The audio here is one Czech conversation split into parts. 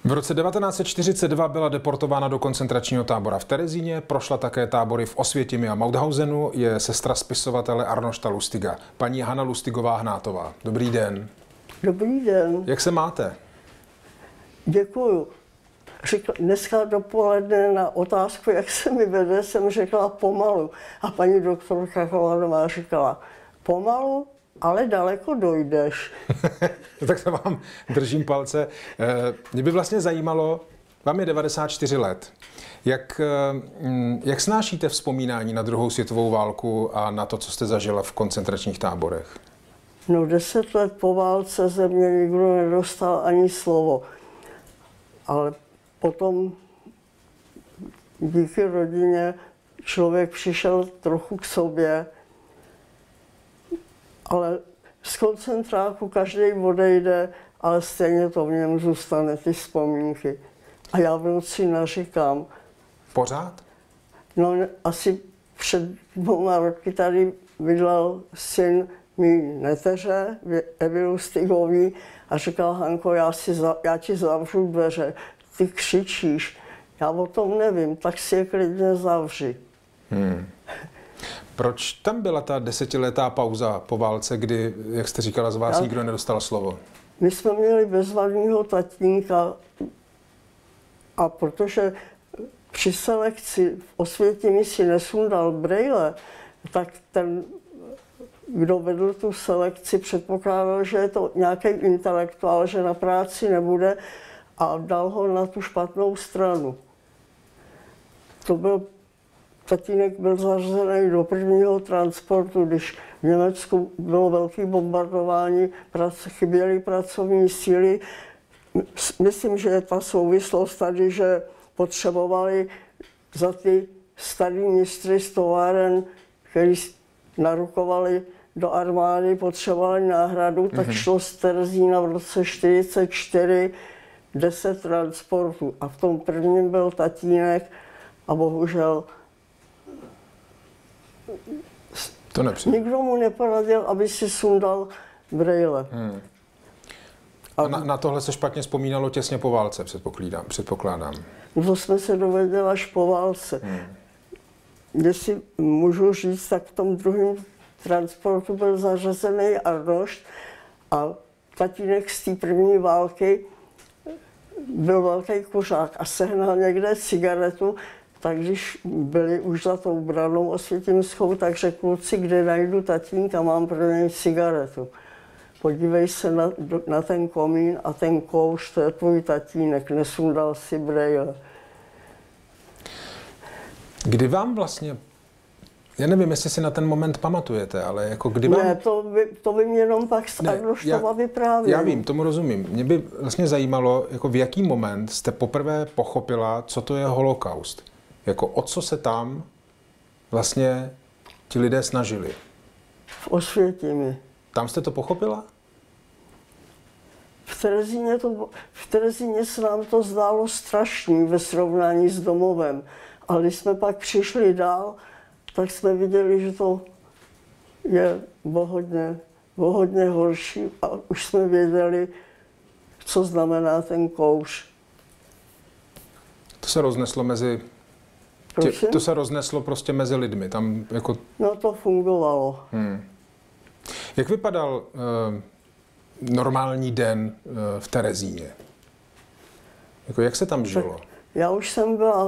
V roce 1942 byla deportována do koncentračního tábora v Terezíně, prošla také tábory v Osvětimi a Mauthausenu, je sestra spisovatele Arnošta Lustiga. Paní Hana Lustigová-Hnátová. Dobrý den. Dobrý den. Jak se máte? Děkuju. Dneska dopoledne na otázku, jak se mi vede, jsem řekla pomalu. A paní doktorka Kolanová říkala, pomalu, ale daleko dojdeš. Tak se vám držím palce. Mě by vlastně zajímalo, vám je 94 let. Jak snášíte vzpomínání na druhou světovou válku a na to, co jste zažila v koncentračních táborech? No 10 let po válce ze mě nikdo nedostal ani slovo. Ale potom díky rodině člověk přišel trochu k sobě, ale z koncentráku každý odejde, ale stejně to v něm zůstane, ty vzpomínky. A já v noci naříkám. Pořád? No asi před 2 roky tady bydlel syn mý neteře, Evy Lustigový, a říkal, Hanko, já ti zavřu dveře, ty křičíš. Já o tom nevím, tak si je klidně zavři. Proč tam byla ta 10letá pauza po válce, kdy, jak jste říkala, z vás nikdo nedostal slovo? My jsme měli bezvadného tatínka a protože při selekci v Osvětimi si nesundal brejle, tak ten, kdo vedl tu selekci, předpokládal, že je to nějaký intelektuál, že na práci nebude, a dal ho na tu špatnou stranu. Tatínek byl zařazený do prvního transportu, když v Německu bylo velké bombardování, chyběly pracovní síly. Myslím, že je ta souvislost tady, že potřebovali za ty starý mistry z továren, který narukovali do armády, potřebovali náhradu, tak šlo z Terezína v roce 1944 10 transportů. A v tom prvním byl tatínek a bohužel to nikdo mu neporadil, aby si sundal brejle. A na tohle se špatně vzpomínalo těsně po válce, předpokládám. To jsme se dověděli až po válce. Jestli můžu říct, tak v tom druhém transportu byl zařazený Arnošt a tatínek z té první války byl velký kuřák a sehnal někde cigaretu, tak když byli už za tou branou osvětimskou, tak řekl, kluci, kde najdu tatínka, mám pro něj cigaretu. Podívej se na ten komín a ten kouř, to je tvůj tatínek, nesundal si brejle. Kdy vám vlastně, já nevím, jestli si na ten moment pamatujete, ale jako kdy vám... Ne, to by mě jenom pak z Arnoštova vyprávěl. Já vím, tomu rozumím. Mě by vlastně zajímalo, jako v jaký moment jste poprvé pochopila, co to je holokaust. Jako o co se tam vlastně ti lidé snažili. V Osvětimi. Tam jste to pochopila? V Terezíně se nám to zdálo strašný ve srovnání s domovem. Ale když jsme pak přišli dál, tak jsme viděli, že to je o hodně horší a už jsme věděli, co znamená ten kouř. To se rozneslo to se rozneslo prostě mezi lidmi. Tam jako... No to fungovalo. Jak vypadal normální den v Terezíně? Jako jak se tam žilo? Tak já už jsem byla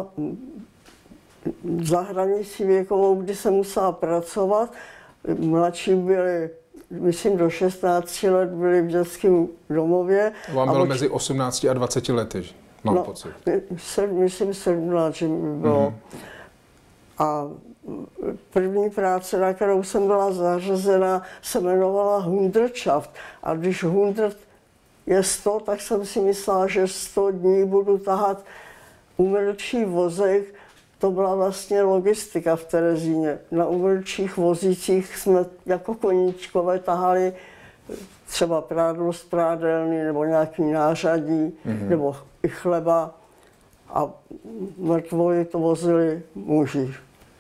za hranicí věkovou, kdy jsem musela pracovat. Mladší byli, myslím, do 16 let byli v dětském domově. Vám bylo mezi 18 a 20 lety, mám pocit. Myslím 17, že mi bylo. A první práce, na kterou jsem byla zařazena, se jmenovala Hundertschaft. A když 100 je 100, tak jsem si myslela, že 100 dní budu tahat umrtčí vozech. To byla vlastně logistika v Terezíně. Na umrtčích vozících jsme jako koníčkové tahali třeba prádlo z prádelny nebo nějaký nářadí, nebo i chleba. A mrtvoly to vozili muži.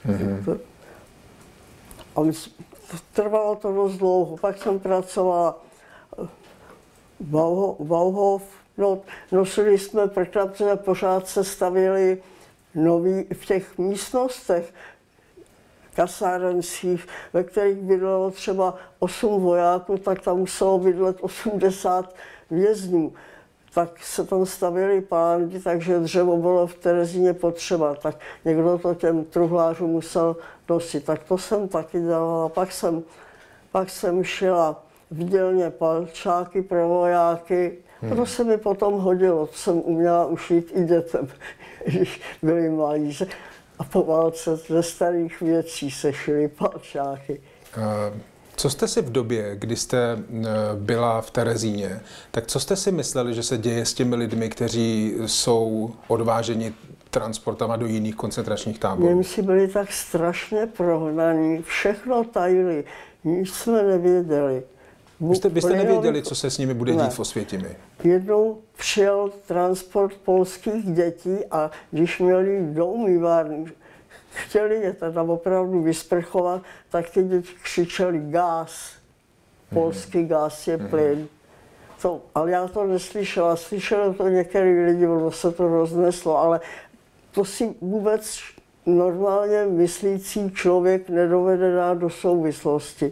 A trvalo to dost dlouho. Pak jsem pracovala Bauhof, No, nosili jsme prkna, protože pořád se stavěli nový v těch místnostech kasárenských, ve kterých bydlelo třeba 8 vojáků, tak tam muselo bydlet 80 vězňů. Tak se tam stavěly pánky, takže dřevo bylo v Terezíně potřeba, tak někdo to těm truhlářům musel nosit. Tak to jsem taky dělala. Pak jsem šila v dílně palčáky pro vojáky. To se mi potom hodilo, to jsem uměla ušít i dětem, když byli malí. A po válce ze starých věcí se šily palčáky. Co jste si v době, kdy jste byla v Terezíně, tak co jste si mysleli, že se děje s těmi lidmi, kteří jsou odváženi transportama do jiných koncentračních táborů? Němci byli tak strašně prohnaní, všechno tajili, nic jsme nevěděli. Vy jste nevěděli, co se s nimi bude dít v Osvětimi? Jednou přijel transport polských dětí a když měli do umývárny, chtěli je teda opravdu vysprchovat, tak ty děti křičeli gás. Polský gás je plyn. Ale já to neslyšela, slyšeli to některý lidi, ono se to rozneslo, ale to si vůbec normálně myslící člověk nedovede dát do souvislosti.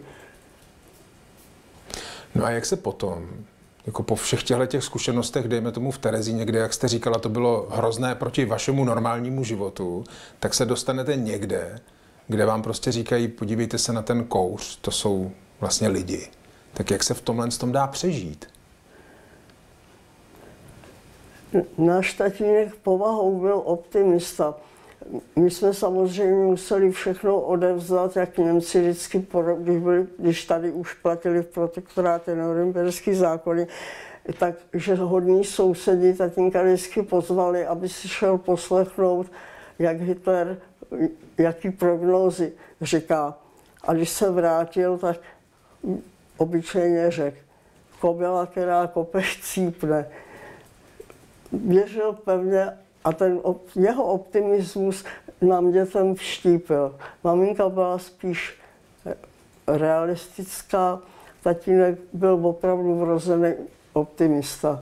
No a jak se potom, jako po všech těch zkušenostech, dejme tomu v Terezíně, kde, jak jste říkala, to bylo hrozné proti vašemu normálnímu životu, tak se dostanete někde, kde vám prostě říkají, podívejte se na ten kouř, to jsou vlastně lidi. Tak jak se v tomhle dá přežít? Náš tatínek povahou byl optimista. My jsme samozřejmě museli všechno odevzdat, jak Němci vždycky, když tady už platili v protektorátě norimberský zákony, takže hodní sousedi tatínka vždycky pozvali, aby si šel poslechnout, jak Hitler, jaký prognózy říká. A když se vrátil, tak obyčejně řekl, kobila, která kope, cípne. Věřil pevně a ten jeho optimismus nám dětem vštípil. Maminka byla spíš realistická, tatínek byl opravdu vrozený optimista.